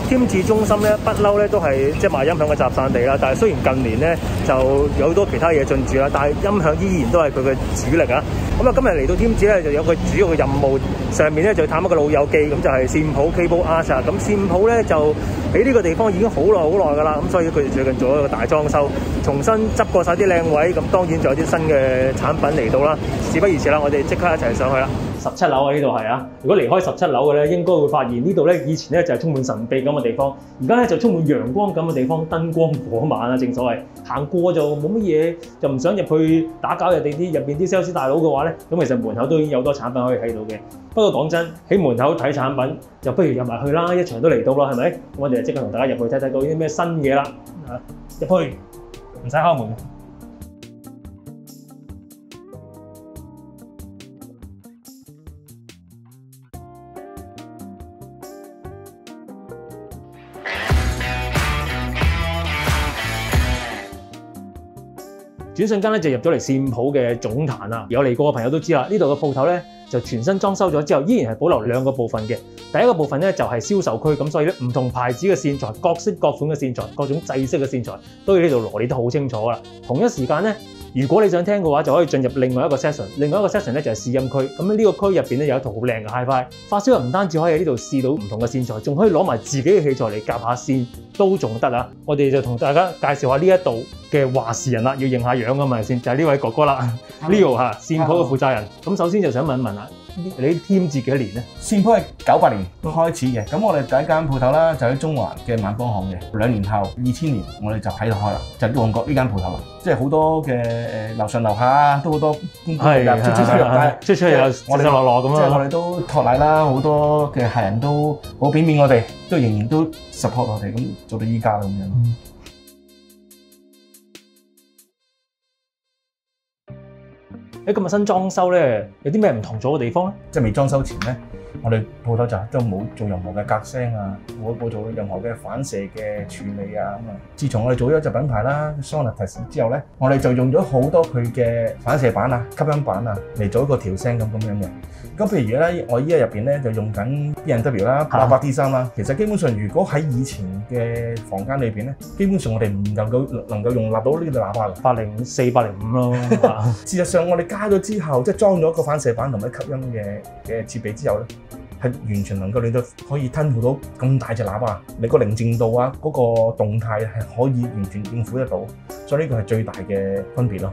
添置中心咧不嬲咧都係即係賣音響嘅集散地啦，但係雖然近年咧就有好多其他嘢進駐啦，但係音響依然都係佢嘅主力啊。咁啊，今日嚟到添置咧就有個主要嘅任務，上面咧就探一個老友記，咁就係善普 Cable Arts 啊。咁善普咧就喺呢個地方已經好耐㗎啦，咁所以佢哋最近做咗一個大裝修，重新執過晒啲靚位，咁當然仲有啲新嘅產品嚟到啦。事不宜遲啦，我哋即刻一齊上去啦。17樓啊，呢度係啊！如果離開17樓嘅咧，應該會發現呢度咧以前咧就係充滿神秘咁嘅地方，而家咧就充滿陽光咁嘅地方，燈光火猛啊！正所謂行過就冇乜嘢，就唔想入去打攪人哋啲入邊啲 sales 大佬嘅話咧，咁其實門口都已經有好多產品可以睇到嘅。不過講真，喺門口睇產品就不如入埋去啦，一場都嚟到啦，係咪？咁我哋就即刻同大家入去睇睇到啲咩新嘢啦！入去唔使開門。轉瞬間咧就入咗嚟善普嘅總壇啦，有嚟過嘅朋友都知啦，呢度嘅鋪頭咧就全新裝修咗之後，依然係保留兩個部分嘅。第一個部分咧就係銷售區，咁所以咧唔同牌子嘅線材、各式各款嘅線材、各種製式嘅線材都喺呢度羅列得好清楚啦。同一時間咧，如果你想聽嘅話，就可以進入另外一個 section， 另外一個 section 咧就係試音區。咁呢個區入邊咧有一套好靚嘅 HiFi，發燒友唔單止可以喺呢度試到唔同嘅線材，仲可以攞埋自己嘅器材嚟夾下線都仲得啊！我哋就同大家介紹下呢一度嘅話事人啦，要認下樣㗎嘛先，就係呢位哥哥啦 ，Leo 嚇，善普嘅負責人。咁首先就想問一問啦，你添置幾多年咧？ 善普係98年開始嘅，咁我哋第一間鋪頭啦，就喺中環嘅萬邦行嘅。2年後2000年，我哋就喺度開啦，就喺旺角呢間鋪頭啦。即係好多嘅樓上樓下都好多工作入出入， 出入我哋落落咁樣。 即係我哋都托賴啦，好多嘅客人都好俾面我哋，都仍然都 support 我哋，咁做到依家咁樣。 今日新裝修咧，有啲咩唔同咗嘅地方咧？ 即係未裝修前咧，我哋鋪頭就都冇做任何嘅隔聲啊，冇做任何嘅反射嘅處理啊咁啊。自從我哋做咗一隻品牌啦 Sonatus 之後咧，我哋就用咗好多佢嘅反射板啊、吸音板啊嚟做一個調聲咁樣嘅。咁譬如咧，我依家入邊咧就用緊 B&W 啦、800 D3啦。其實基本上，如果喺以前嘅房間裏邊咧，基本上我哋唔能夠容納到呢個喇叭嘅 804、805咯。 事實上，我哋加咗之後，即係裝咗個反射板同埋吸音嘅設備之後咧，係完全能夠令到可以吞吐到咁大隻喇叭，你個寧靜度啊，嗰個動態係可以完全應付得到，所以呢個係最大嘅分別咯。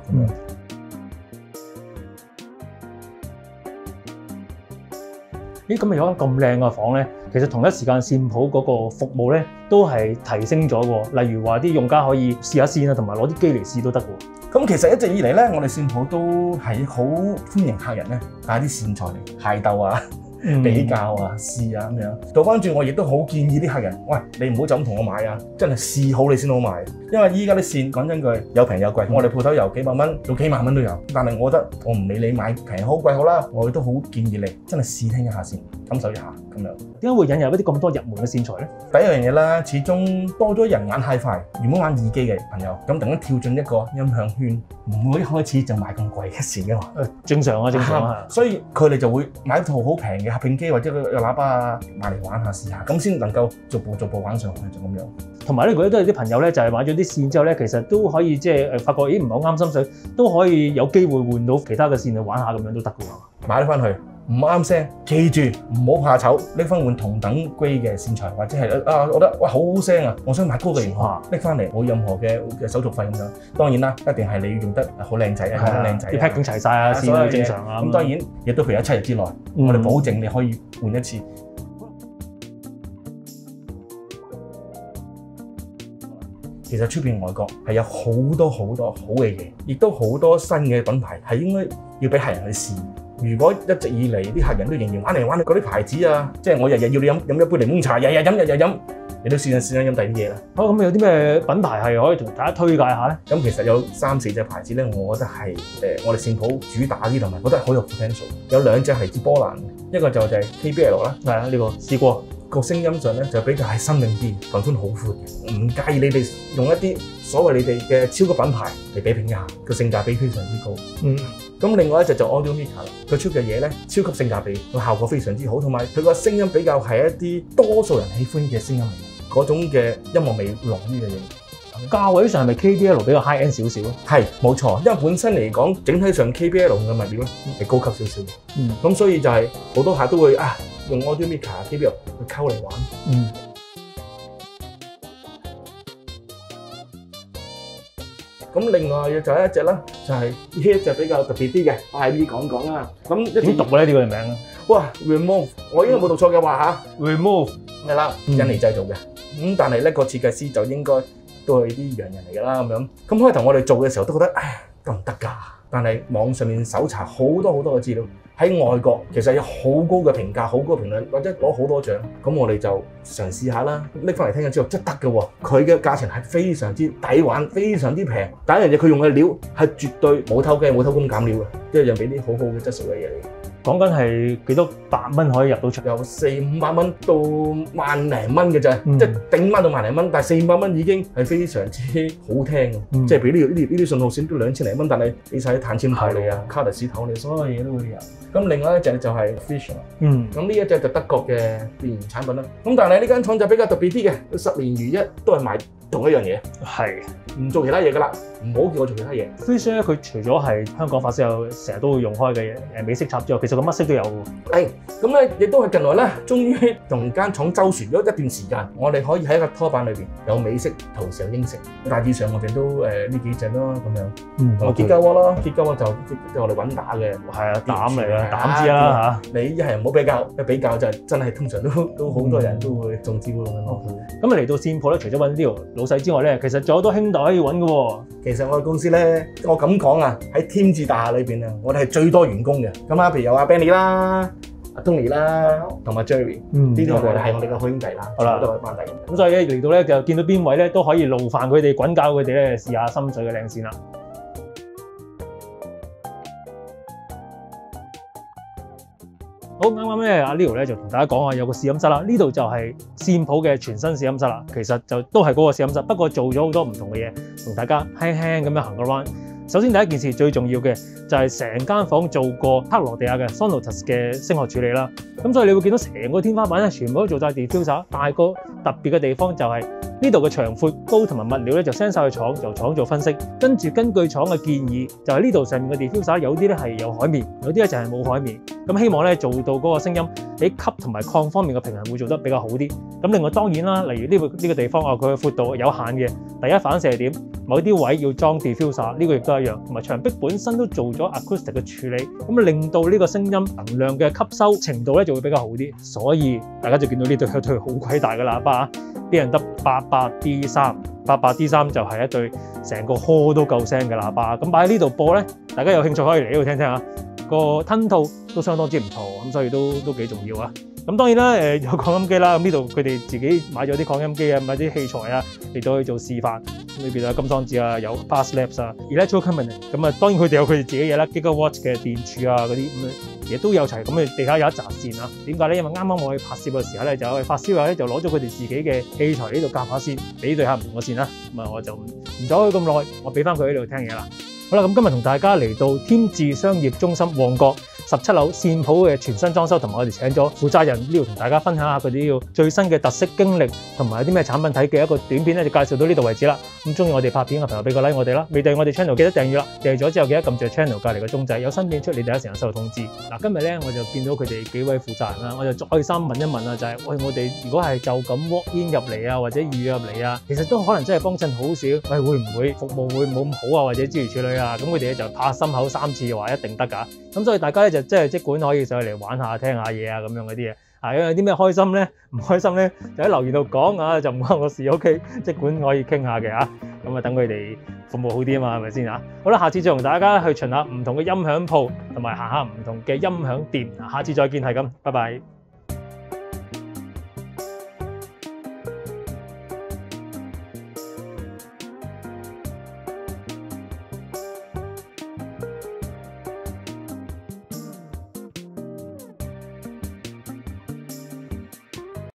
咁有間咁靚嘅房咧，其實同一時間善普嗰個服務咧都係提升咗喎。例如話啲用家可以試下線啊，同埋攞啲機嚟試都得喎。 咁其實一直以嚟咧，我哋善普都係好歡迎客人咧帶啲線材嚟械鬥啊、比較啊、試啊咁樣。倒翻轉，我亦都好建議啲客人，喂，你唔好就咁同我買啊，真係試好你先好買。因為依家啲線講真句，有平有貴，我哋鋪頭由幾百蚊到幾萬蚊都有。但係我覺得我唔理你買平好貴好啦，我都好建議你真係試聽一下先，感受一下咁樣。 點解會引入一啲咁多入門嘅線材咧？ 第一樣嘢啦，始終多咗人玩 HiFi，原本玩耳機嘅朋友，咁突然間跳進一個音響圈，唔會一開始就買咁貴嘅線嘅嘛。 正常啊，正常啊。 所以佢哋就會買一套好平嘅合併機或者個喇叭啊，買嚟玩下試下，咁先能夠逐步玩上去就咁樣。同埋咧，如果都有啲朋友咧，就係買咗啲線之後咧，其實都可以即係發覺，咦唔係好啱心水，都可以有機會換到其他嘅線去玩下咁樣都得㗎喎。買咗翻去唔啱聲，記住唔好怕醜，拎翻換同等 grade 嘅線材，或者係我覺得哇好好聲啊，我想買高嘅型號，拎翻嚟冇任何嘅手續費咁樣。當然啦，一定係你用得好靚仔啊，用得靚仔，啲 pack 齊晒啊，線都正常啊。咁當然亦都譬如喺7日之內，我哋保證你可以換一次。其實出邊外國係有好多好嘅嘢，亦都好多新嘅品牌係應該要俾客人去試。如果一直以嚟啲客人都仍然玩嚟玩去嗰啲牌子啊，即係我日日要你飲一杯檸檬茶，日日飲，你都試下飲第啲嘢啦。好，咁有啲咩品牌係可以同大家推介下咧？咁其實有3、4隻牌子咧，我覺得係我哋善普主打啲同埋覺得好有 potential。有2隻係波蘭嘅，一個就係 KBL 啦，係啊，呢個試過。個聲音上咧就比較係新穎啲，頻寬好闊嘅，唔介意你哋用一啲所謂你哋嘅超級品牌嚟比拼一下，個性價比非常之高。咁另外一隻就 Audiometer 啦，佢出嘅嘢咧超級性價比，個效果非常之好，同埋佢個聲音比較係一啲多數人喜歡嘅聲音嚟。 嗰種嘅音樂味濃啲嘅嘢。 價位上係咪 KBL 比較 high end 少少咧？ 係冇錯，因為本身嚟講，整體上 KBL 嘅物料咧係高級少少嘅。咁所以就係好多客都會用 Audiomaker KBL 去溝嚟玩。咁另外就有一隻啦，就係呢一隻比較特別啲嘅，我喺呢講講啦。咁點讀咧呢個名啊？ 哇 ，Remove， 我應該冇讀錯嘅話 ，Remove 係啦，印尼製造嘅。但係呢個設計師就應該都係啲洋人嚟㗎啦咁樣。咁開頭我哋做嘅時候都覺得，得唔得㗎？但係網上面搜查好多嘅資料，喺外國其實有好高嘅評價、好高評論，或者攞好多獎。咁我哋就嘗試下啦，拎翻嚟聽咗之後，真係得嘅喎。佢嘅價錢係非常之抵玩，非常之平。第一樣嘢佢用嘅料係絕對冇偷雞冇偷工減料嘅，即係讓俾啲好好嘅質素嘅嘢嚟。 講緊係幾多百蚊可以入到場？ 由400-500蚊到萬零蚊嘅啫，即係頂翻到萬零蚊。但係400蚊已經係非常之好聽嘅，即係俾呢啲信號線都2000零蚊，但係俾晒啲碳纖頭你啊、卡特斯頭你，所有嘢都會有。咁另外一隻就係 Fisher，咁呢一隻就德國嘅電源產品啦。咁但係呢間廠就比較特別啲嘅，佢10年如一都係賣同一樣嘢，係唔做其他嘢㗎啦，唔好叫我做其他嘢。 Fisher 咧，佢除咗係香港發燒友成日都會用開嘅美式插之外，其實佢乜色都有喎。 係咁咧，亦都係近來咧，終於同間廠周旋咗一段時間，我哋可以喺一個拖板裏邊有美式同時有英式。大致上我哋都呢幾隻啦咁樣。同埋結構鍋啦，結構鍋就我哋穩打嘅，係啊膽嚟嘅膽知啦嚇。你一係唔好比較，一比較就真係通常都好多人都會中招咁樣咯。咁嚟到線鋪咧，除咗揾呢條老細之外咧，其實仲有好多兄弟可以揾嘅喎。其實我哋公司咧，我咁講啊，喺添置大廈裏邊啊，我哋係最多員工嘅。咁譬如有阿 Benny 啦、阿 Tony 啦，同埋 Jerry，呢啲我哋係我哋嘅好兄弟啦，好多位班底。咁所以咧嚟到咧就見到邊位咧都可以勞煩佢哋滾教佢哋咧試下心水嘅靚線啦。好，啱啱咧，阿 Leo 咧就同大家講下有個試音室啦，呢度就係線鋪嘅全新試音室啦。其實就都係嗰個試音室，不過做咗好多唔同嘅嘢，同大家輕輕咁樣行個 round。首先第一件事最重要嘅就係成間房做過克羅地亞嘅 Sonotus 嘅聲學處理啦。咁所以你會見到成個天花板咧全部都做晒 diffuser， 但係個特別嘅地方就係呢度嘅長闊高同埋物料咧就 send 晒去廠，由廠做分析，跟住根據廠嘅建議，就係呢度上面嘅 diffuser 有啲咧係有海綿，有啲咧就係冇海綿。咁希望咧做到嗰個聲音喺吸同埋抗方面嘅平衡會做得比較好啲。咁另外當然啦，例如呢個地方佢嘅闊度有限嘅，第一反射點某啲位要裝 diffuser， 呢個亦都一樣。同埋牆壁本身都做咗 acoustic 嘅處理，咁令到呢個聲音能量嘅吸收程度咧就會比較好啲。所以大家就見到呢對有對好鬼大嘅喇叭，啲人得 88D3 就係一對成個 hall 都夠聲嘅喇叭。咁擺喺呢度播咧，大家有興趣可以嚟呢度聽聽下。個吞吐都相當之唔錯，咁所以都幾重要啊！咁當然啦，有擴音機啦，咁呢度佢哋自己買咗啲擴音機啊，買啲器材啊嚟到去做示範。裏邊有金桑子啊，有 Bass Labs 啊 ，Electro Cabinet， 咁啊當然佢哋有佢哋自己嘢啦 ，Gigawatt 嘅電柱啊嗰啲咁嘢都有齊。咁啊地下有一紮線啊，點解咧？因為啱啱我去拍攝嘅時候咧，就係發燒友咧就攞咗佢哋自己嘅器材呢度夾下線，俾對下唔同嘅線啦。咁啊我就唔阻佢咁耐，我俾翻佢喺度聽嘢啦。好啦，咁今日同大家嚟到添置商業中心旺角17樓線鋪嘅全新裝修，同埋我哋請咗負責人呢度同大家分享下佢哋呢個最新嘅特色經歷，同埋有啲咩產品睇嘅一個短片咧，就介紹到呢度為止啦。咁中意我哋拍片嘅朋友俾個 like 我哋啦，未訂閱我哋 channel 記得訂閱啦，訂閱咗之後記得撳住 channel 隔離個鐘仔，有新片出你第一時間收到通知。嗱，今日咧我就見到佢哋幾位負責人啦，我就再三問一問啊，就係喂我哋如果係就咁 walk in 入嚟啊，或者預約入嚟啊，其實都可能真係幫襯好少，喂會唔會服務會冇咁好啊，或者諸如此類啊？咁佢哋就拍心口3次話一定得㗎。咁所以大家咧就即管可以上嚟玩下、聽下嘢啊咁樣嗰啲嘢。有啲咩開心咧、唔開心咧，就喺留言度講啊，就唔關我事 ，OK， 即管可以傾下嘅嚇。咁啊，等佢哋服務好啲啊嘛，係咪先嚇？好啦，下次再同大家去巡下唔同嘅音響鋪，同埋行下唔同嘅音響店。下次再見，係咁，拜拜。